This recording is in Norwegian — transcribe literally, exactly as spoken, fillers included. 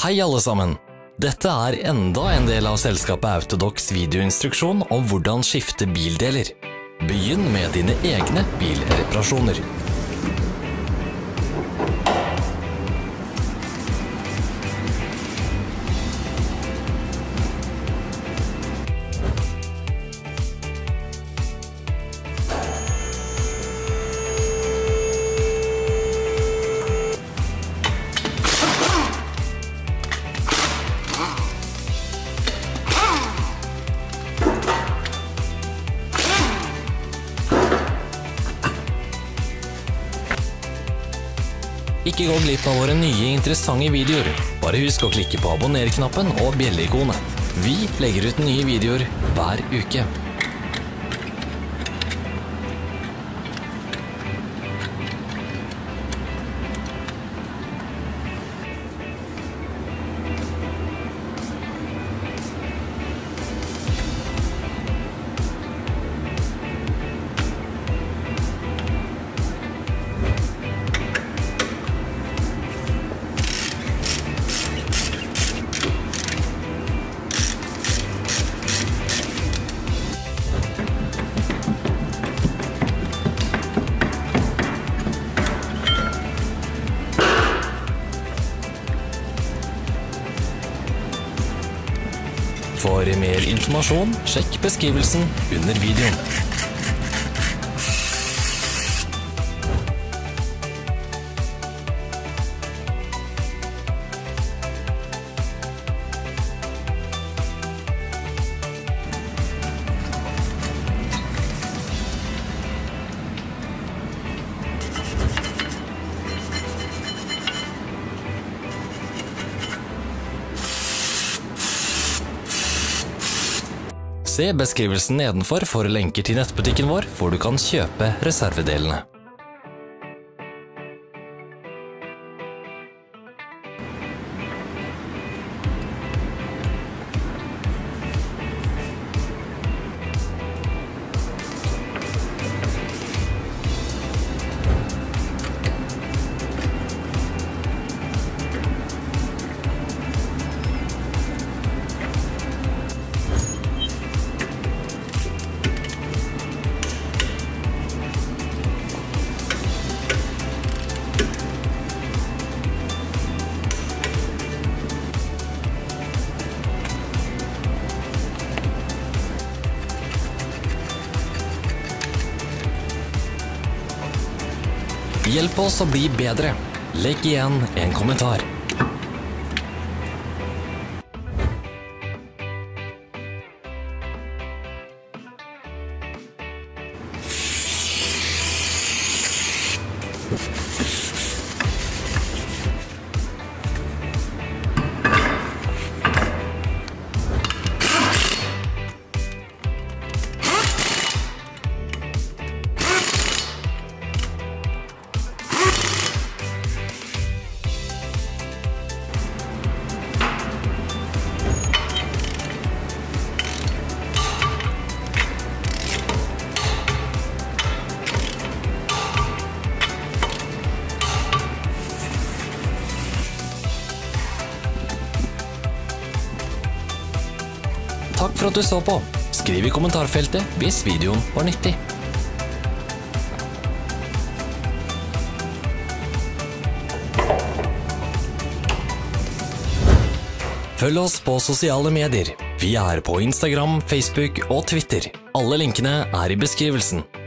Hei alle sammen! Dette er enda en del av selskapet Autodocs videoinstruksjon om hvordan skifte bildeler. Begynn med dine egne bilreparasjoner. Ikke gå glipp av våre nye interessante videoer. Bare husk å klikke på abonner-knappen og bjelle-ikonet. Vi legger ut nye videoer hver uke. For mer informasjon, sjekk beskrivelsen under videoen. Se beskrivelsen nedenfor for lenker til nettbutikken vår, hvor du kan kjøpe reservedelene. Hjelp oss å bli bedre. Legg igjen en kommentar. Takk for at du så på. Skriv i kommentarfeltet hvis videoen var nyttig. Følg oss på sosiale medier. Vi er på Instagram, Facebook og Twitter. Alle linkene er i beskrivelsen.